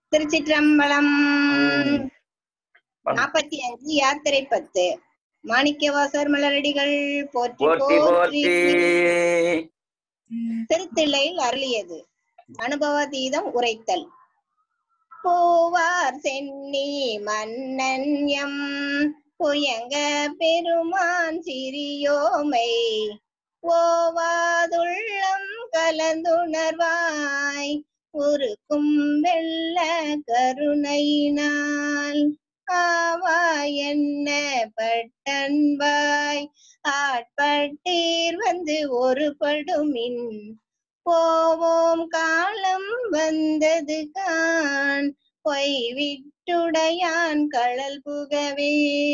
திருச்சிற்றம்பலம். 45 யாத்திரை 10. மாணிக்கவாசர் மலரடிகள் போற்றி போற்றி. திருத்தில்லையில் அருளியது அனுபவதீதம் உரைத்தல். பூவார் சென்னி மன்னன் எம் புயங்க பெருமான் சிறியோமை ஓவாதுள்ளம் கலந்துணர்வாய் உருக்கும் வெள்ள கருணையினால் ஆவாய் என்ன பட்டன்பாய் ஆட்பட்டீர் வந்து ஒரு படுமின் போவோம் காலம் வந்தது கான் பொய் விட்டுடையான் கடல் புகவே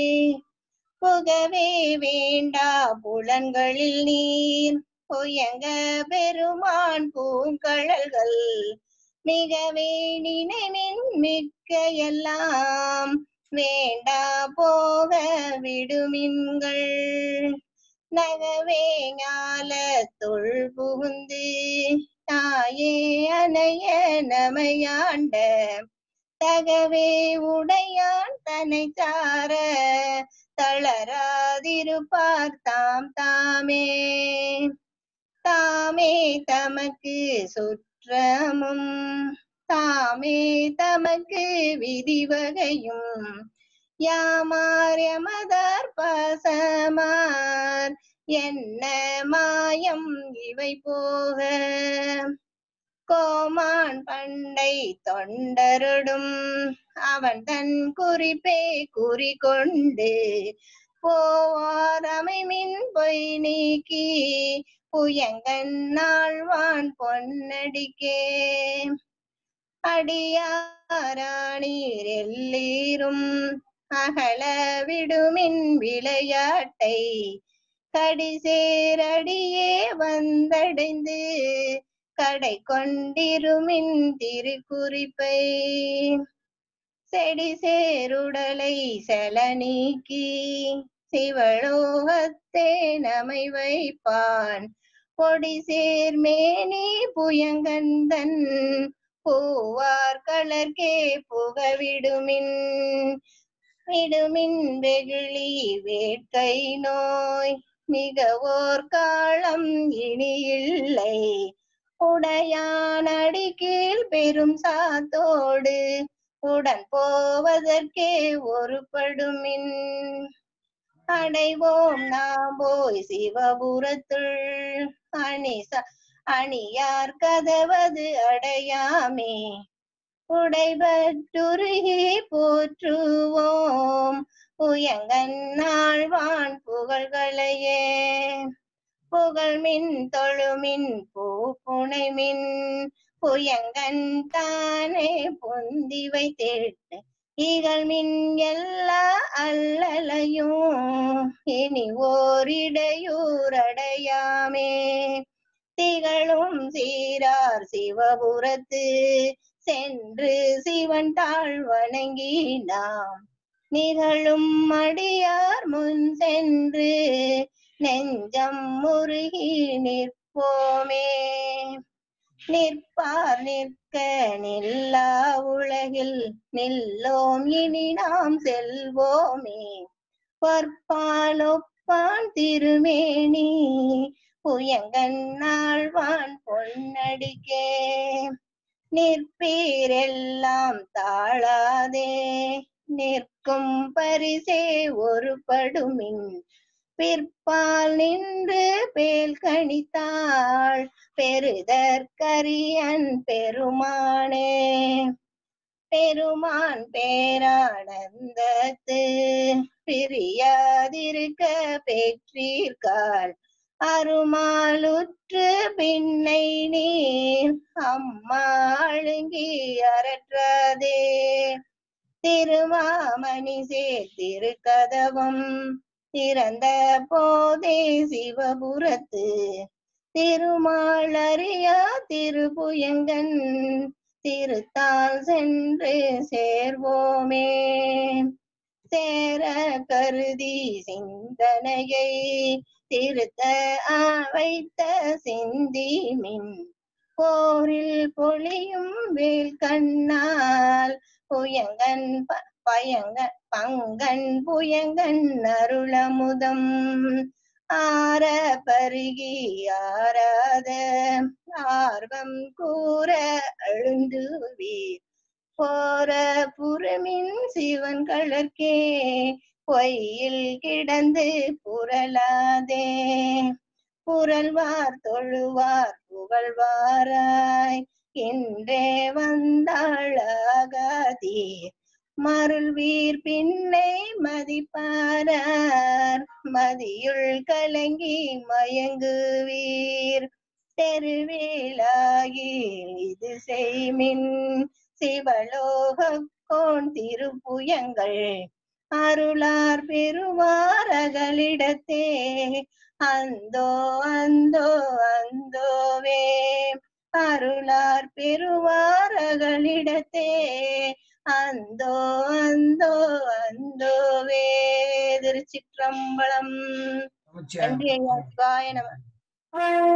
புகவே வேண்டா புலன்களில் நீர் பொயங்க பெருமான் பூங்கழல்கள் மிகவே நினைவின் மிக்க எல்லாம் வேண்டா போக விடுமின்கள் நகவே ஞால தொல் புகுந்து தாயே அணைய நமையாண்ட தகவே உடையான் தனை சார தளராதிருப்பார் தாம் தாமே தாமே தமக்கு சுற்றமும் தாமே தமக்கு விதிவகையும் யாமார் எமதார் பாசமார் என்ன மாயம் இவை போக கோமான் பண்டை தொண்டருடும் அவன் தன் குறிப்பே குறிக்கொண்டு போவார் அமைமின் பொய் நீக்கி புயங்கன் நாள்வான் பொன்னடிக்கே அடியாராணீர் எல்லீரும் அகல விடுமின் விளையாட்டை கடிசேரடியே வந்தடைந்து கடை கொண்டிருமின் திருக்குறிப்பை செடி சேருடலை செல நீக்கி சிவலோகத்தே நமை வைப்பான் பொடி சேர்மேனி புயங்கந்தன் பூவார் கலர்கே புகவிடுமின் விடுமின் வெகுளி வேட்கை நோய் மிகவோர் காலம் இனியில்லை உடையான் அடிக்கீழ் பெரும் சாத்தோடு உடன் போவதற்கே ஒரு படுமின் அடைவோம் நாம் போய் சிவபுரத்துள் அணியார் கதவது அடையாமே உடைபட்டுருகி போற்றுவோம் புயங்கன் நாள்வான் புகழ்களையே புகழ்மின் தொழுமின் பூப்புனைமின் புயங்கன் தானே பொந்தி வைத்திட்டு இகழ்மின் எல்லா அல்லலையும் இனி ஓரிடையூர் அடையாமே திகழும் சீரார் சிவபுரத்து சென்று சிவன் தாழ் வணங்கி நாம் நிகழும் அடியார் முன் சென்று நெஞ்சம் முருகி நிற்போமே நிற்பார் நிற்க நில்லா உலகில் நில்லோம் இனி நாம் செல்வோமே பற்பால் ஒப்பான் திருமேனி புயங்கன் நாள்வான் பொன்னடிக்கே நிற்பீரெல்லாம் தாழாதே நிற்கும் பரிசே ஒரு படுமின் பிற்பால் நின்று பேல் கணித்தாள் பெருதற்கரியன் பெருமானே பெருமான் பேரானந்தத்து பிரியாதிருக்க பெற்றீர்கால் அருமாலுற்று பின்னை நீர் அம்மா அழுங்கி அரற்றாதே திருமாமணி சேர்த்திருக்கதவம் திறந்த போதே சிவபுரத்து திருமாலறியா திருப்புயங்கன் திருத்தால் சென்று சேர்வோமே சேர கருதி சிந்தனையை திருத்த வைத்த சிந்திமின் போரில் பொழியும் வேல் கண்ணால் புயங்கன் பங்கன் புயங்கன் அருளமுதம் ஆர பருகி ஆராத ஆர்வம் கூற அழுந்துவீர் போர புறமின் சிவன் கழற்கே பொய்யில் கிடந்து புரளாதே புரள்வார் தொழுவார் புகழ்வாராய் என்றே வந்தாளாகாதீர் மருள்வீர் பின்னை மதிப்பாரார் மதியுள் கலங்கி மயங்குவீர் தெருவேலாகி இது செய்மின் சிவலோகோன் திருப்புயங்கள் அருளார் பெருவாரகளிடத்தே அந்தோ அந்தோ அந்தோவே அருளார் பெருவாரகளிடத்தே அந்தோ அந்தோ அந்தோவே. திருச்சிற்றம்பலம். நன்றி ஐயா. சிவாய நம.